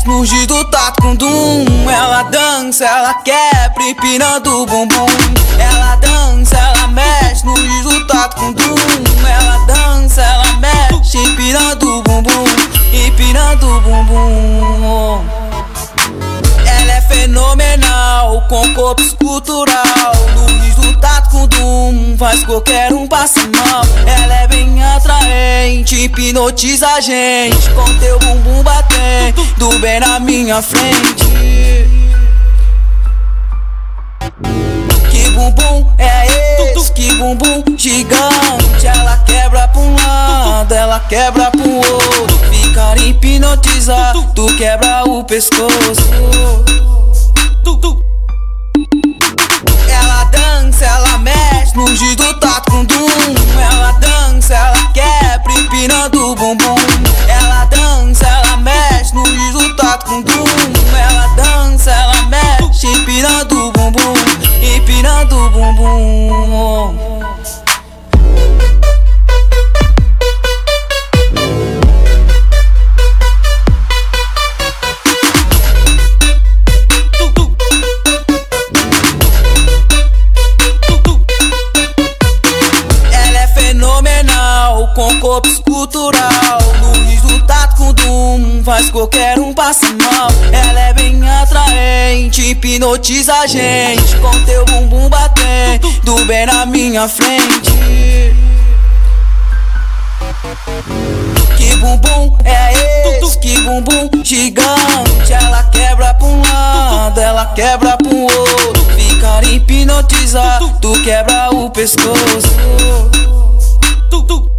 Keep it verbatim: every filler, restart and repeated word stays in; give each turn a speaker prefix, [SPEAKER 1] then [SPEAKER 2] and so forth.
[SPEAKER 1] mexe no giz do tato com dum. Ela dança, ela quebra empinando o bumbum. Ela dança, ela mexe no giz do tato com dum. Ela dança, ela mexe empinando o bumbum, empinando o bumbum. Ela é fenomenal, com corpo escultural. No giz do tato com dum, faz qualquer um passar mal. Ela é bem atraente, hipnotiza a gente, com teu bumbum batendo bem na minha frente. Que bumbum é esse? Que bumbum gigante. Ela quebra pra um lado, ela quebra pro outro. Ficar hipnotizado, tu quebra o pescoço. Ela dança, ela mexe no giz do tato com dum. Ela dança, ela quebra empinando o bumbum. Ela dança, ela mexe no giz do tato com dum. Ela dança, ela mexe empinando o bumbum, empinando o bumbum. Com corpo escultural, no giz do tato com dum, faz qualquer um passar mal. Ela é bem atraente, hipnotiza a gente, com teu bumbum batendo bem na minha frente. Que bumbum é esse? Que bumbum gigante. Ela quebra pra um lado, ela quebra pro outro. Ficar hipnotizado, tu quebra o pescoço.